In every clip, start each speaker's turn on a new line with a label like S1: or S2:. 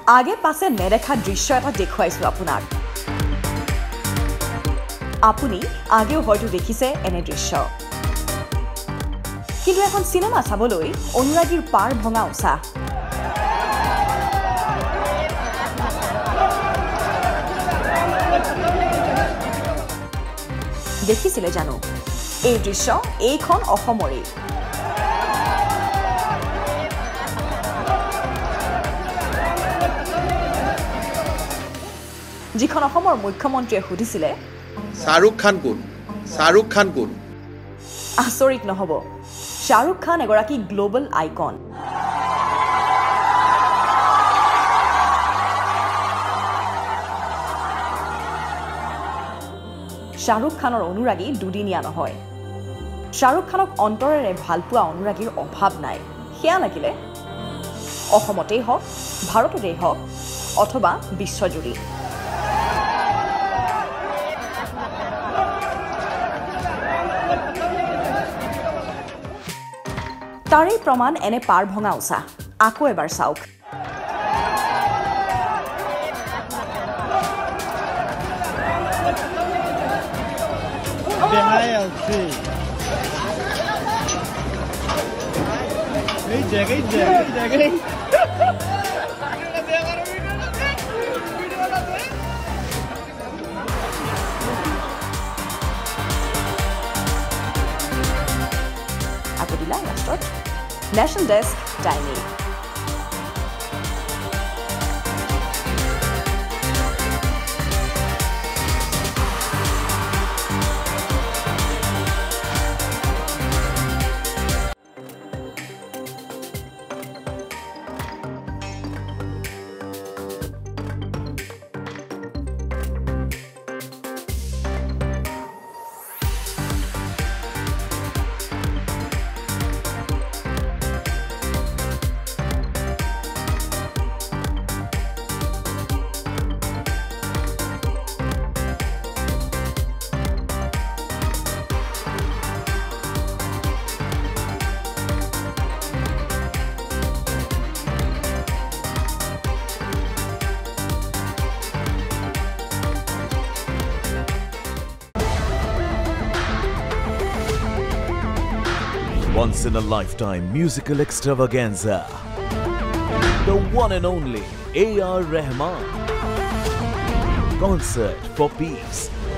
S1: আগে পাছে নেদেখা দৃশ্য এটা দেখুৱাইছো আপোনাক আপুনি আগেও হয়তো দেখিছে এনে দৃশ্য কিন্তু এখন সিনেমা চাবলৈ অনুৰাগীৰ পাৰ ভঙা উৎসাহ দেখিছিলে জানো এই দৃশ্য এইখন অসমৰে যিখন অসমৰ মুখ্যমন্ত্ৰীয়ে সুধিছিলে
S2: শাহৰুখ খান কোন
S1: আচৰিত নহব শাহৰুখ খান এগৰাকী গ্লোবাল আইকন শাহৰুখ খানৰ অনুৰাগী দুদিনীয়া নহয় শাহৰুখ খানক অন্তৰেৰে ভালপোৱা অনুৰাগীৰ অভাৱ নাই সেয়া লাগিলে অসমতেই হওক ভাৰততেই হওক অথবা বিশ্বজুৰি তাৰেই প্ৰমাণ এনে পাৰ ভঙা উৎসাহ আকৌ এবাৰ চাওক আকৌ দিলা লাষ্টত National Desk Timey
S3: Once-in-a-lifetime musical extravaganza. The one and only A.R. Rahman. Concert for Peace.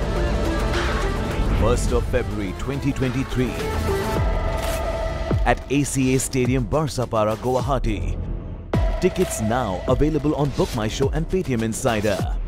S3: 1st of February 2023. At ACA Stadium, Barsapara, Guwahati. Tickets now available on Book My Show and Paytm Insider.